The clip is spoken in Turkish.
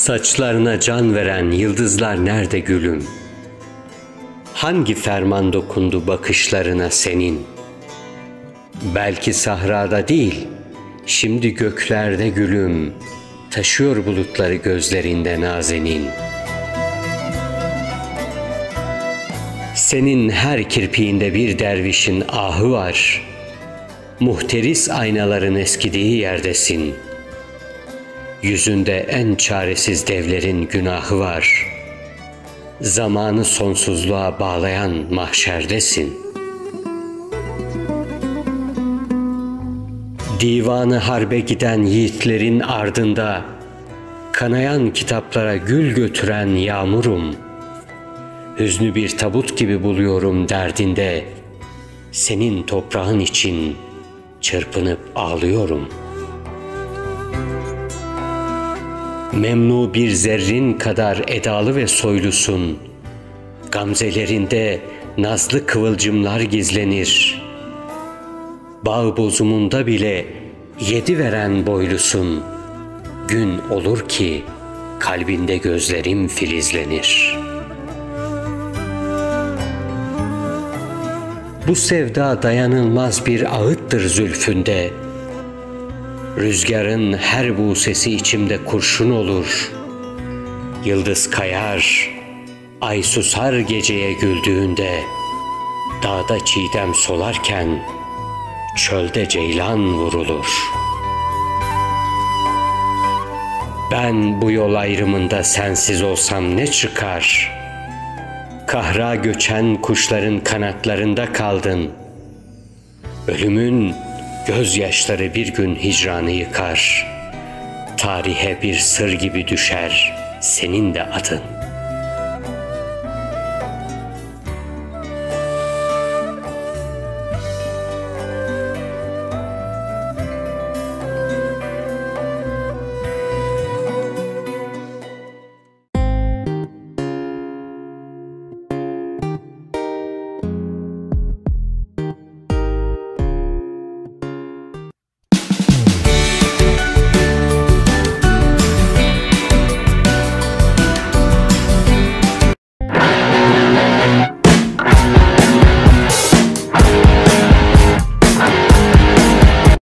Saçlarına can veren yıldızlar nerede gülüm? Hangi ferman dokundu bakışlarına senin? Belki sahrada değil, şimdi göklerde gülüm, taşıyor bulutları gözlerinde nazenin. Senin her kirpiğinde bir dervişin ahı var, muhteris aynaların eskidiği yerdesin. Yüzünde en çaresiz devlerin günahı var, zamanı sonsuzluğa bağlayan mahşerdesin. Divanı harbe giden yiğitlerin ardında, kanayan kitaplara gül götüren yağmurum. Hüznü bir tabut gibi buluyorum derdinde, senin toprağın için çırpınıp ağlıyorum. Memnu bir zerrin kadar edalı ve soylusun, gamzelerinde nazlı kıvılcımlar gizlenir. Bağ bozumunda bile yedi veren boylusun, gün olur ki kalbinde gözlerim filizlenir. Bu sevda dayanılmaz bir ağıttır zülfünde, rüzgarın her busesi içimde kurşun olur. Yıldız kayar, ay susar geceye güldüğünde, dağda çiğdem solarken çölde ceylan vurulur. Ben bu yol ayrımında sensiz olsam ne çıkar? Kahra göçen kuşların kanatlarında kaldın. Ölümün gözyaşları bir gün hicranı yıkar. Tarihe bir sır gibi düşer senin de adın.